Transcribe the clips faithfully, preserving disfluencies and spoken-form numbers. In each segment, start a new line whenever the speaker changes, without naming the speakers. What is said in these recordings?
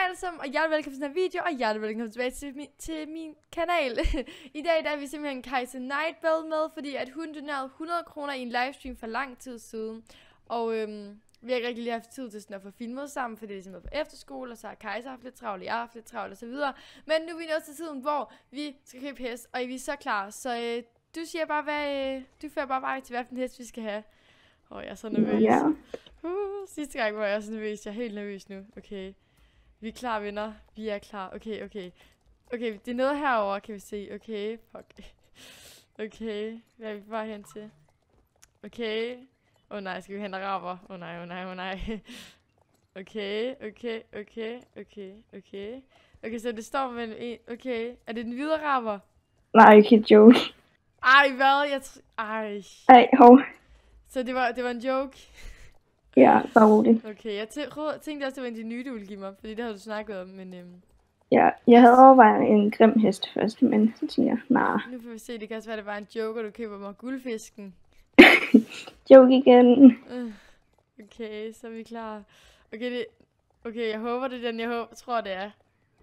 alle sammen, og hjertelig velkommen til den her video, og hjertelig velkommen tilbage til min, til min kanal. I dag der er vi simpelthen Kajsa Nightbell med, fordi at hun donerede hundrede kroner i en livestream for lang tid siden. Og øhm, vi har ikke rigtig lige haft tid til sådan at få filmet sammen, fordi det er simpelthen på efterskole, og så har Kajsa haft lidt travlt, jeg har haft lidt travlt og så videre. Men nu er vi nået til tiden, hvor vi skal købe hest, og vi er så klar. Så øh, du siger bare, hvad, øh, du fører bare vej til, hvilken hest vi skal have. Åh, oh, jeg er så nervøs.
Ja.
Uh, sidste gang var jeg så nervøs, jeg er helt nervøs nu. Okay. Vi er klar, venner. Vi er klar. Okay, okay. Okay, det er noget herover, kan vi se. Okay, fuck. Okay, hvad er vi bare hen til? Okay. Åh oh, nej, skal vi hen og rapper? Åh oh, nej, åh oh, nej, åh oh, nej. Okay, okay, okay, okay, okay. Okay, så det står med en... Okay, er det den hvide rapper?
Nej, ikke et joke.
Ej, hvad? Jeg tr... Ej.
Ej, hov.
Så det var, det var en joke?
Ja, bare roligt.
Okay, jeg tæ- tænkte også, det var en af de nye, du ville give mig, fordi det har du snakket om, men øhm,
Ja, jeg havde overvejet en grim hest først, men så tænkte jeg, nej.
nu får vi se, det kan også være, det var en joke, og du køber mig guldfisken.
Joke igen.
Øh, Okay, så er vi klar. Okay, det, okay, jeg håber, det er den, jeg håber, tror, det er.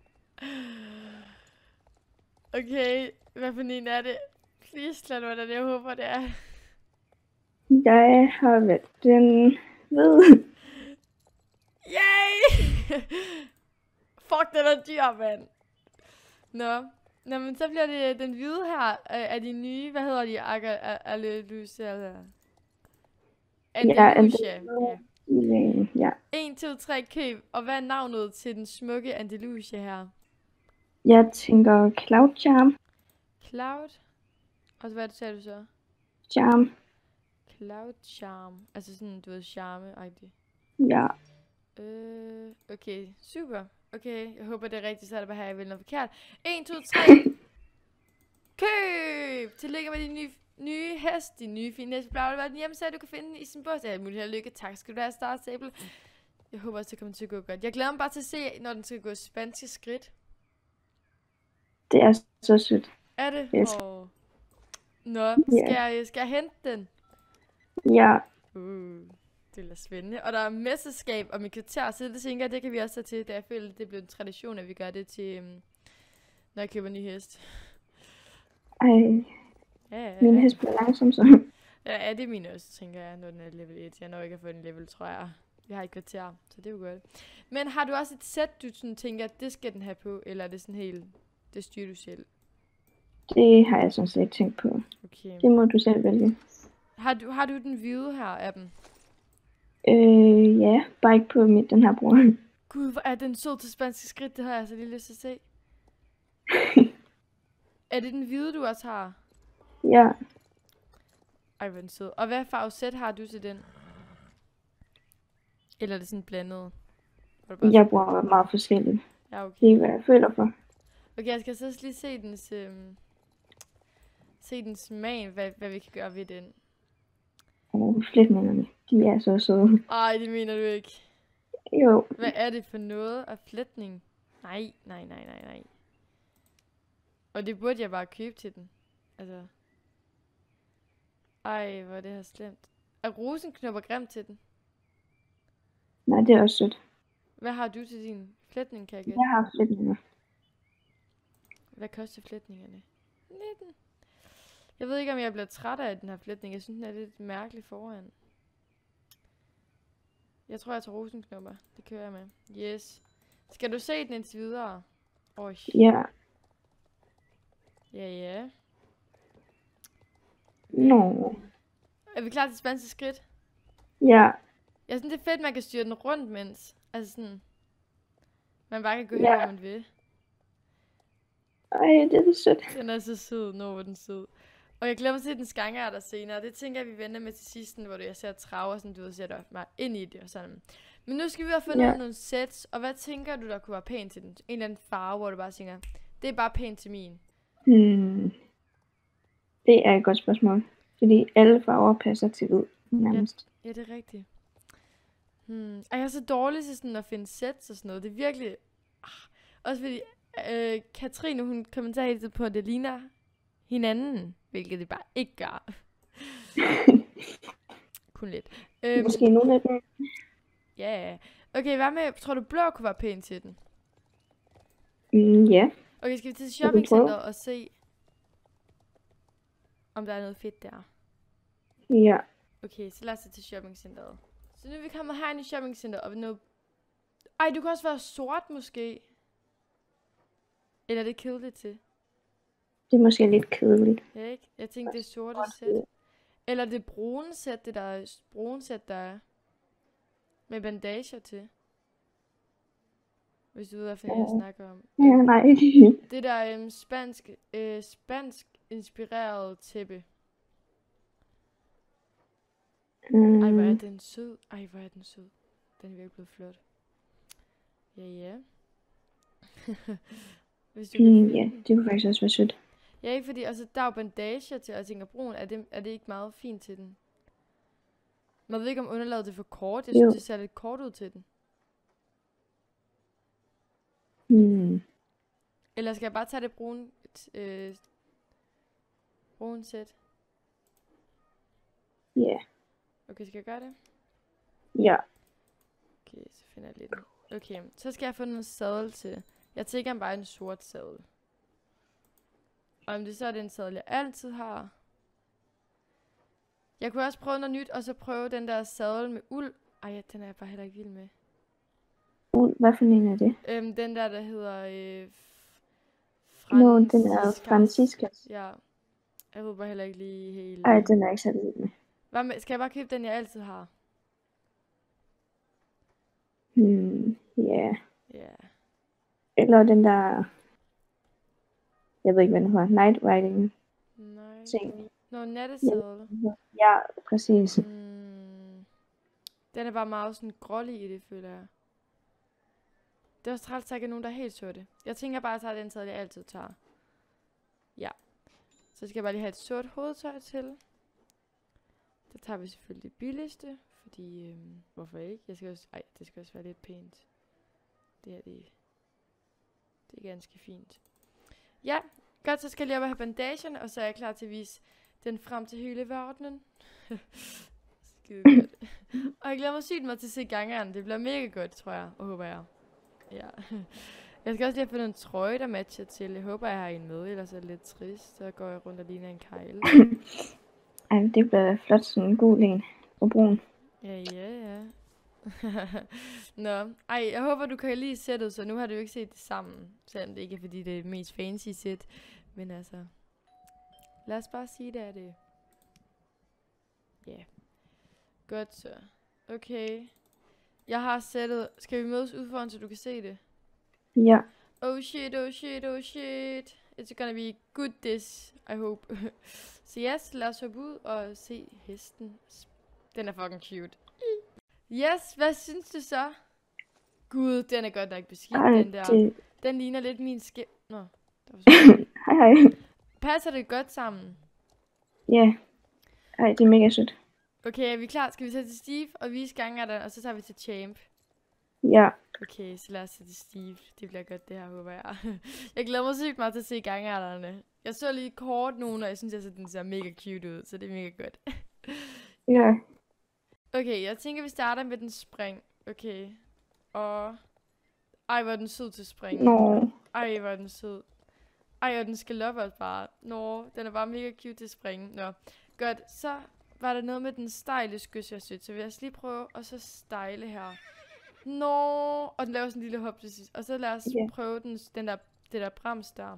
Okay, hvad for en er det? Please, lad mig den, jeg håber, det er.
Jeg har været den ved.
Yay! Fuck, den er dyr, mand. Nå. Nå, men så bliver det den hvide her af de nye, hvad hedder de? Andalusia, eller? Andalusia, ja.
Ja.
en, to, tre, køb. Og hvad er navnet til den smukke Andalusia her?
Jeg tænker Cloud Charm.
Cloud? Og så hvad det sagde du så?
Charm.
Cloud Charm. Altså sådan, du ved, charme-agtigt.
Ja.
Øh, okay, super. Okay, jeg håber det er rigtigt, så er det bare her, jeg vil noget forkert. en, to, tre. Køb! Tillykke med din nye, nye hest, din nye fine hest. Bla, bla, bla. Den hjemmeside, du kan finde i sin bås. Ja, muligt held lykke. Tak skal du have, Star Stable. Jeg håber også, det kommer til at gå godt. Jeg glæder mig bare til at se, når den skal gå spanske skridt.
Det er så sødt.
Er det?
Yes.
Oh. Nå, skal, jeg, skal jeg hente den?
Ja.
Uh, det er spændende. Og der er mesterskab om et kvarter, så det tænker jeg, det kan vi også tage til. Da jeg føler, det er blevet en tradition, at vi gør det til, um, når jeg køber en ny hest.
Ej,
Ja, ja,
min
ja.
hest bliver langsom så.
Ja, ja, det er min også, tænker jeg, når den er level et. Jeg når ikke at få en level, tror jeg. Vi har et kvarter, så det er jo godt. Men har du også et sæt, du sådan tænker, at det skal den have på? Eller er det sådan helt, det styrer du selv?
Det har jeg sådan set ikke tænkt på.
Okay.
Det må du selv vælge.
Har du, har du den hvide her af dem?
Øh, ja. Bare ikke på mit, den her bror.
Gud, hvor er den sød til spanske skridt, det har jeg så lige lyst til at se. Er det den hvide, du også har?
Ja.
Ej, hvor er den sød. Og hvad farve sæt har du til den? Eller er det sådan blandet?
Jeg bruger meget forskelligt.
Ja, okay.
Det er, hvad jeg føler for.
Okay, jeg skal så også lige se dens, øhm, se dens smag, hvad, hvad vi kan gøre ved den.
Og flætningerne, de er så søde.
Ej, det mener du ikke.
Jo.
Hvad er det for noget af flætning? Nej, nej, nej, nej, nej. Og det burde jeg bare købe til den. Altså. Ej, hvor er det her slemt. Er rosenknopper grimt til den?
Nej, det er også sødt.
Hvad har du til din flætning, kan jeg gætte?
Jeg har flætninger.
Hvad koster flætningerne? nitten. Jeg ved ikke, om jeg bliver træt af den her flætning. Jeg synes, den er lidt mærkelig foran. Jeg tror, jeg tager rosenknopper. Det kører jeg med. Yes. Skal du se den indtil videre? Oj.
Ja.
Ja, ja.
Nå.
Er vi klar til spanske skridt?
Ja.
Jeg synes, det er fedt, man kan styre den rundt, mens... Altså sådan... Man bare kan gå
Ja.
hen, hvor man vil.
Ej, det er så sødt.
Den er så sød. Nå, hvor er den sød. Og jeg glemmer at se den skanker der senere. Det tænker jeg, vi venter med til sidsten, hvor du jeg ser traver, sådan du ved, sætter mig ind i det og sådan. Men nu skal vi have fundet
Ja.
nogle sets. Og hvad tænker du, der kunne være pænt til den? En eller anden farve, hvor du bare tænker, det er bare pænt til min.
Hmm. Det er et godt spørgsmål. Fordi alle farver passer til hvid, nærmest.
Ja, det er rigtigt. Hmm. Ej, jeg er så dårlig til sådan at finde sets og sådan noget. Det er virkelig... Ah. Også fordi øh, Katrine, hun kommenterer hele tiden på, at det ligner hinanden. Hvilket det bare ikke gør. Kun lidt. Øhm,
Måske nogle af dem.
Ja, yeah. Okay, hvad med, tror du blå kunne være pænt til den?
Mm, ja,
Okay, skal vi til
vi prøve?
shoppingcenteret og se, om der er noget fedt der?
Ja.
Okay, så lad os tage til shoppingcenteret. Så nu er vi kommet herind i shoppingcenteret, og noget... Ej, du kan også være sort måske. Eller er det kedeligt til?
Det er måske lidt kedeligt.
Ja, ikke? Jeg tænkte, det er sorte sæt. Eller det brune sæt, det der er brune sæt, der er med bandager til. Hvis du ved, hvad fanden jeg snakker om.
Ja, nej.
Det der er um, spansk, øh, spansk inspireret tæppe.
Mm,
Ej, hvor er den sød. Ej, hvor er den sød. Den er virkelig blevet flot. Ja, ja. Hvis du kan
mm,
finde
ja,
den.
det kunne faktisk også være sødt.
Ja, ikke fordi, altså, der er jo bandager til, og jeg tænker, brun, er det, er det ikke meget fint til den? Man ved ikke, om underlaget det er for kort. Jeg synes,
Jo.
det ser lidt kort ud til den.
Mm,
Eller skal jeg bare tage det brune, øh, brune sæt?
ja.
Okay, skal jeg gøre det?
Ja.
Okay, så finder jeg lidt. Okay, så skal jeg få noget sadel til. Jeg tænker bare en sort sadel. Og om det så er den sadel, jeg altid har. Jeg kunne også prøve noget nyt, og så prøve den der sadel med uld. Ej, ja, den er jeg bare heller ikke vild med.
Uh, hvad for en er det?
Øhm, den der, der hedder øh,
Nå, den er
Franciscas.
Franciscas.
Ja, jeg ved bare heller ikke lige helt.
Ej, den er jeg ikke så vild med.
Hvad med, skal jeg bare købe den, jeg altid har?
Hmm, ja.
Ja.
Eller den der... Jeg ved ikke, hvad den hedder. Night Riding
Nej.
ting.
Nå, nattesadel.
Ja, præcis.
Mm. Den er bare meget sådan grålig i det, føler jeg. Det er også træls, at der ikke er nogen, der er helt sorte. Jeg tænker bare, at jeg tager den sadel, jeg altid tager. Ja. Så skal jeg bare lige have et sort hovedtøj til. Der tager vi selvfølgelig det billigste, fordi, øhm, hvorfor ikke? Jeg skal også, ej, det skal også være lidt pænt. Det her, det, det er ganske fint. Ja, godt, så skal jeg lige op og have bandagerne, og så er jeg klar til at vise den frem til hele verdenen. Skide godt. Og jeg glæder mig sygt meget til at se gangeren. Det bliver mega godt, tror jeg, og håber jeg. Ja. Jeg skal også lige have fundet en trøje, der matcher til. Jeg håber, jeg har en med, ellers er det lidt trist. Så går jeg rundt og ligner en kejle.
Ej, det bliver flot, sådan en gul en. Og brun.
Ja, ja, ja. Nå, ej, jeg håber, du kan lide sættet, så nu har du jo ikke set det sammen. Selvom det ikke er, fordi det er det mest fancy sæt. Men altså, lad os bare sige, det er det. Ja. Yeah. Godt så. Okay. Jeg har sættet. Skal vi mødes ud foran, så du kan se det?
Ja.
Oh shit, oh shit, oh shit. It's gonna be good this, I hope. Så yes, lad os hoppe ud og se hesten. Den er fucking cute. Yes, hvad synes du så? Gud, den er godt nok beskidt,
Ej,
den der.
det...
Den ligner lidt min skæb... Nå, der var så
Hej, hej.
Passer det godt sammen?
Ja. Ej, det er mega sødt.
Okay, er vi klar? Skal vi tage til Steve og vise gangretteren, og så tager vi til Champ?
Ja.
Okay, så lad os tage til Steve. Det bliver godt, det her, håber jeg. Jeg glæder mig sygt meget til at se gangretterne. Jeg så lige kort nogen, og jeg synes, at den ser mega cute ud, så det er mega godt.
Ja.
Okay, jeg tænker, vi starter med den spring. Okay. Og... Ej, hvor er den sød til spring.
Nå.
Ej, hvor er den sød. Ej, og den skal loppe også bare. Nå, den er bare mega cute til springe. Nå, godt. Så var der noget med den stejle skys, jeg synes. Så vil jeg lige prøve at så stejle her. Nå, og den laver sådan en lille hop til sidst. Og så lad os
Yeah.
prøve den, den der, det der brems der.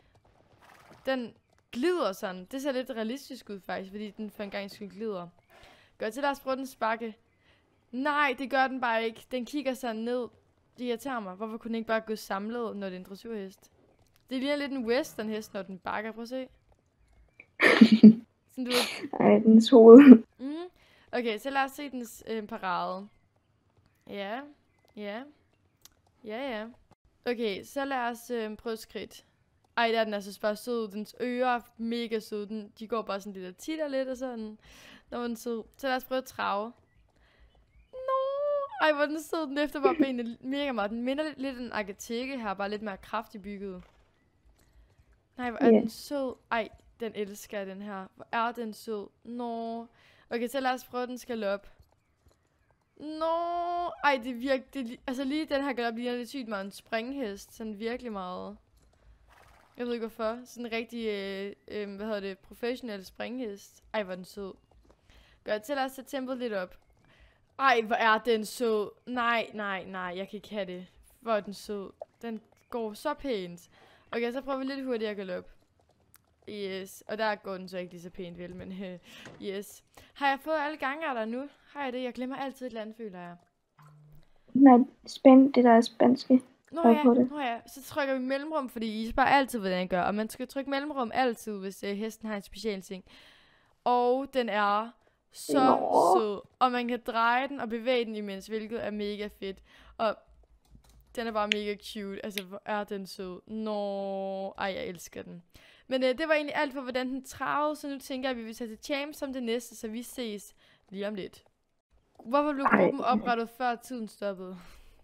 Den glider sådan. Det ser lidt realistisk ud faktisk, fordi den for en gang skyld glider. Godt, så lad os prøve den sparke. Nej, det gør den bare ikke. Den kigger sådan ned. Det irriterer mig. Hvorfor kunne den ikke bare gå samlet, når det er en dressurhest? Det ligner lidt en western hest, når den bakker. Prøv at se. Sådan, du ved.
Ej, dens hoved.
Mm. Okay, så lad os se dens øh, parade. Ja, ja, ja, ja. Okay, så lad os øh, prøve skridt. Ej, der er den altså bare sød. Dens ører er mega søde. Den, de går bare sådan lidt og titter lidt og sådan. Når den er sød. Så lad os prøve at trave. Nå, ej, hvor er den sød. Den løfter bare benene mega meget. Den minder lidt, lidt en agateke her, bare lidt mere kraftigt bygget. Nej, hvor er
Yeah.
den sød. Ej, den elsker jeg, den her. Hvor er den sød. Nå. Okay, så lad os prøve, den skal op. Nå, ej, det virker, det, altså lige den her galop ligner lidt sygt meget en springhest, sådan virkelig meget. Jeg ved ikke hvorfor, sådan en rigtig, øh, øh, hvad hedder det, professionel springhest. Ej, hvor er den sød. Godt, så lad os tage tempoet lidt op. Ej, hvor er den sød. Nej, nej, nej, jeg kan ikke have det. Hvor er den sød. Den går så pænt. Okay, så prøver vi lidt hurtigere galop. Yes, og der går den så ikke lige så pænt vel, men øh, yes. Har jeg fået alle gangarter nu? Har jeg det? Jeg glemmer altid et eller andet, føler jeg.
Nej, spænd, det der er spanske.
Nå ja, nå ja, så trykker vi mellemrum, fordi I spørger altid, hvordan jeg gør. Og man skal trykke mellemrum altid, hvis øh, hesten har en speciel ting. Og den er så Nå. sød. Og man kan dreje den og bevæge den imens, hvilket er mega fedt. Og den er bare mega cute. Altså, hvor er den sød. Nå, ej, jeg elsker den. Men øh, det var egentlig alt for, hvordan den travede. Så nu tænker jeg, at vi vil tage til Champs som det næste, så vi ses lige om lidt. Hvorfor blev gruppen oprettet før tiden stoppede?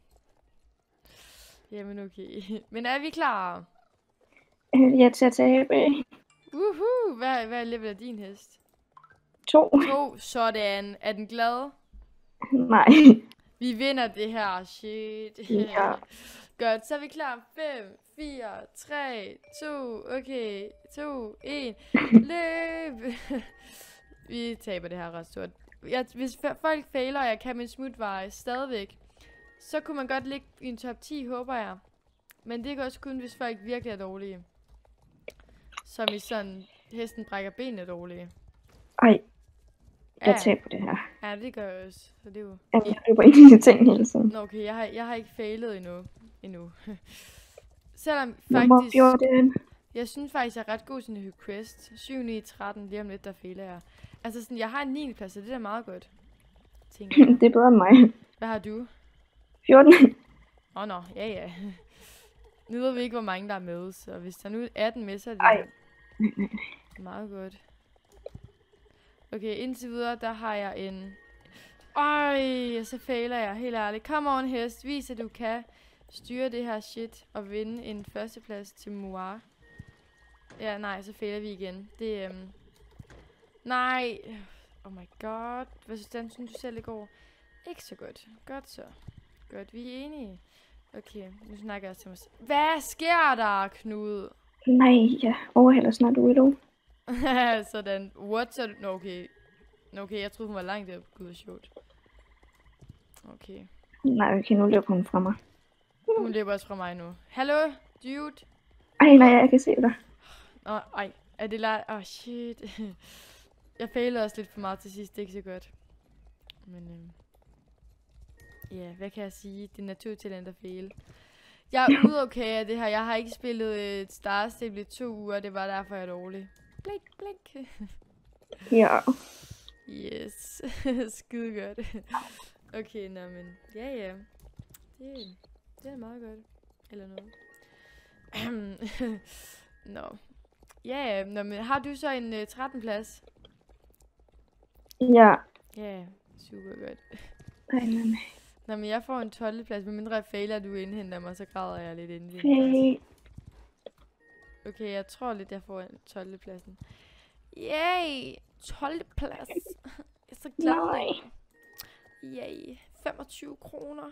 Jamen okay. Men er vi klar?
Jeg er til at tabe.
Uhu, hvad, hvad er level af din hest?
To.
To, sådan. Er den glad?
Nej.
Vi vinder det her, shit.
Ja.
Godt, så er vi klar. fem, fire, tre, to, okay, to, en. Løb! Vi taber det her ret stort. Jeg, hvis folk fejler, og jeg kan min smutveje stadigvæk, så kunne man godt ligge i en top ti, håber jeg. Men det kan også kun, hvis folk virkelig er dårlige. Som i sådan, hesten brækker benene dårlige.
Ej, jeg
ja.
taber det her.
Ja, det gør jeg også. Så det er jo...
Jamen, jeg løber ind i de ting hele tiden.
Nå, okay, jeg har, jeg har ikke fejlet endnu. endnu. Selvom
Nummer
faktisk...
fjorten.
Jeg synes faktisk, jeg er ret god sådan en quest. syv, ni, tretten, lige om lidt, der fejler jeg. Altså sådan, jeg har en niende plads, så det er da meget godt. Tænker jeg.
Det er bedre end mig.
Hvad har du?
fjorten.
Åh oh, nå, ja ja. Nu ved vi ikke, hvor mange der er med, så hvis der nu er atten med, så er det
Ej.
meget godt. Okay, indtil videre, der har jeg en... Øj, så fejler jeg, helt ærligt. Come on, hest, vis at du kan styre det her shit og vinde en førsteplads til Moir. Ja, nej, så fejler vi igen. Det er... Um... Nej. Oh my god. Hvad synes du, du selv det går? Ikke så godt. Godt så. Godt, vi er enige. Okay, nu snakker jeg til mig selv. Hvad sker der, Knud?
Nej, jeg overhælder snart Willow.
Sådan. What? Så... Nå, okay. Nå, okay, jeg troede, hun var langt der. Gud, sjovt. Okay.
Nej, okay, nu løber hun fra mig.
Hun løber også fra mig nu. Hallo, dude?
Ej, nej, jeg kan se dig.
Åh, oh, ej. Er det lej? Åh, oh, shit. Jeg failede også lidt for meget til sidst. Det er ikke så godt. Men, øhm... ja, yeah, hvad kan jeg sige? Det er naturtalent at fejle. Jeg er ude okay af det her. Jeg har ikke spillet et Star Stable i to uger. Det var derfor, jeg er dårlig. Blink, blink.
Ja.
Yes. Skide godt. Okay, nå men. Ja, ja. Det, det er meget godt. Eller noget. Nå. Ja, ja. Nå, men har du så en uh, trettende plads?
Ja.
Ja, super godt.
Nej, nej, nej.
Nå, men jeg får en tolvte plads. Men mindre jeg fejler, du indhenter mig, så græder jeg lidt inden.
Hey.
Okay, jeg tror lidt, jeg får en tolvte pladsen. Yay! tolvte plads. Jeg er så glad.
Nej.
Yay. femogtyve kroner.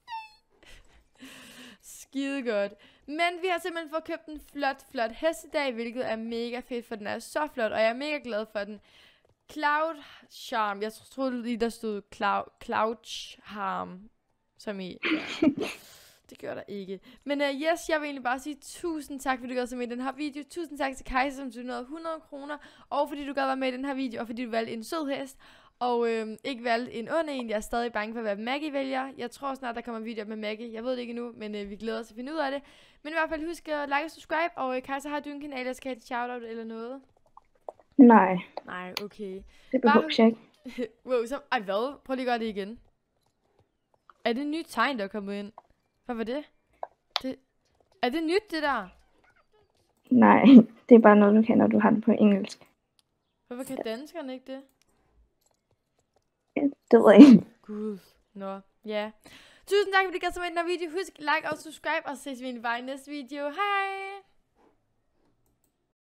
Skide godt. Men vi har simpelthen fået købt en flot, flot hest i dag, hvilket er mega fedt, for den er så flot, og jeg er mega glad for den. Cloud Charm. Jeg troede lige, der stod Cloud, Cloud Charm. Som i... Ja. Det gør der ikke. Men uh, yes, jeg vil egentlig bare sige tusind tak, fordi du gad med i den her video. Tusind tak til Kajsa, som donerede hundrede kroner. Og fordi du gad være med i den her video, og fordi du valgte en sød hest. Og øhm, ikke valgte en ond en. Jeg er stadig bange for, hvad Maggie vælger. Jeg tror snart, der kommer en video med Maggie. Jeg ved det ikke endnu, men øh, vi glæder os til at finde ud af det. Men i hvert fald husk at like og subscribe. Og øh, Kajsa, har du en kanal, der skal have et shoutout eller noget?
Nej.
Nej, okay.
Det behøver jeg ikke.
Wow, så... Ej, hvad? Prøv lige at gøre det igen. Er det et nyt tegn, der er kommet ind? Hvad var det? det? Er det nyt, det der?
Nej, det er bare noget, du kan, når du har det på engelsk.
Hvorfor kan danskerne ikke det?
Ja, det ved jeg ikke.
Gud. Nå, ja. Tusind tak, fordi I gad så med i den her video. Husk, like og subscribe, og så ses vi i næste video. Hej!